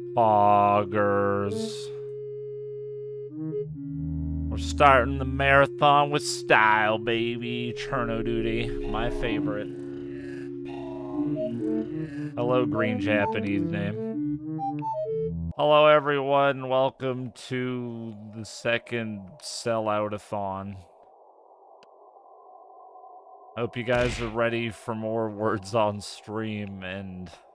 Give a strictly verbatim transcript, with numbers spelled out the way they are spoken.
Poggers. We're starting the marathon with style, baby. Cherno duty, my favorite. Hello, green Japanese name. Hello, everyone. Welcome to the second sellout-a-thon. Hope you guys are ready for more words on stream and